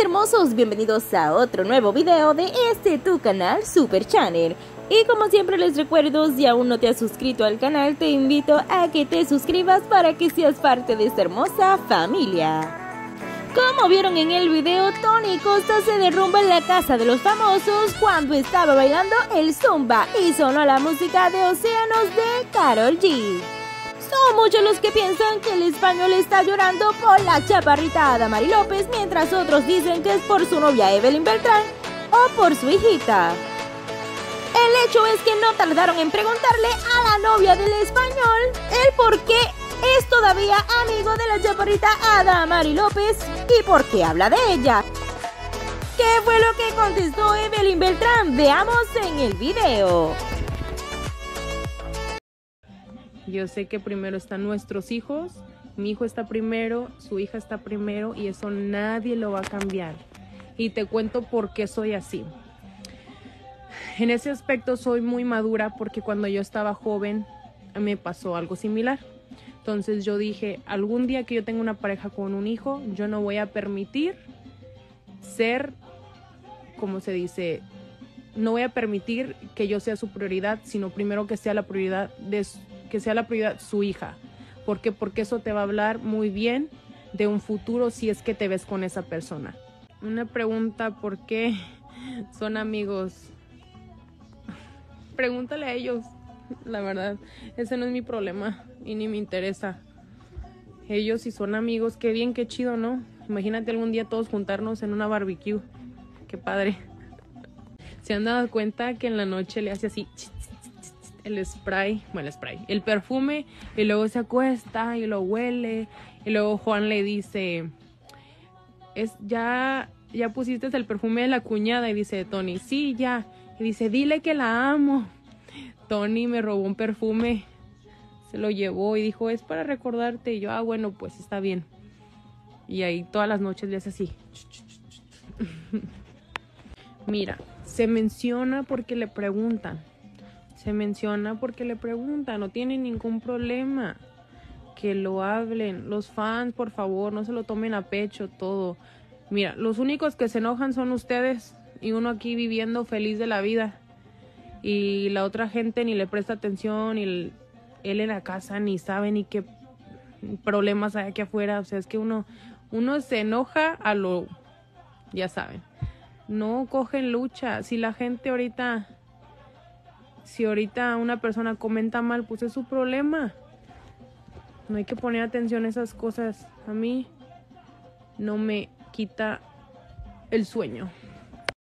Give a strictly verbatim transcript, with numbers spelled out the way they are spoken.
hermosos, bienvenidos a otro nuevo video de este tu canal Super Channel. Y como siempre les recuerdo, si aún no te has suscrito al canal, te invito a que te suscribas para que seas parte de esta hermosa familia. Como vieron en el video, Tony Costa se derrumba en la casa de los famosos cuando estaba bailando el Zumba y sonó la música de Océanos de Karol G. Son muchos los que piensan que el español está llorando por la chaparrita Adamari López, mientras otros dicen que es por su novia Evelyn Beltrán o por su hijita. El hecho es que no tardaron en preguntarle a la novia del español el por qué es todavía amigo de la chaparrita Adamari López y por qué habla de ella. ¿Qué fue lo que contestó Evelyn Beltrán? Veamos en el video. Yo sé que primero están nuestros hijos, mi hijo está primero, su hija está primero y eso nadie lo va a cambiar. Y te cuento por qué soy así. En ese aspecto soy muy madura porque cuando yo estaba joven me pasó algo similar. Entonces yo dije, algún día que yo tenga una pareja con un hijo, yo no voy a permitir ser, como se dice, no voy a permitir que yo sea su prioridad, sino primero que sea la prioridad de su que sea la prioridad su hija. ¿Por qué? Porque eso te va a hablar muy bien de un futuro si es que te ves con esa persona. Una pregunta, ¿por qué son amigos? Pregúntale a ellos, la verdad. Ese no es mi problema y ni me interesa. Ellos si son amigos, qué bien, qué chido, ¿no? Imagínate algún día todos juntarnos en una barbecue. Qué padre. ¿Se han dado cuenta que en la noche le hace así el spray, bueno el spray, el perfume y luego se acuesta y lo huele y luego Juan le dice, es ya, ya pusiste el perfume de la cuñada? Y dice Tony, sí, ya. Y dice, dile que la amo. Tony me robó un perfume, se lo llevó y dijo, es para recordarte. Y yo, ah, bueno, pues está bien. Y ahí todas las noches le hace así. Mira, se menciona porque le preguntan. Se menciona porque le preguntan, no tiene ningún problema. Que lo hablen. Los fans, por favor, no se lo tomen a pecho todo. Mira, los únicos que se enojan son ustedes y uno aquí viviendo feliz de la vida. Y la otra gente ni le presta atención y el, él en la casa ni sabe ni qué problemas hay aquí afuera. O sea, es que uno, uno se enoja a lo... ya saben. No cogen lucha. Si la gente ahorita... Si ahorita una persona comenta mal, pues es su problema. No hay que poner atención a esas cosas. A mí no me quita el sueño.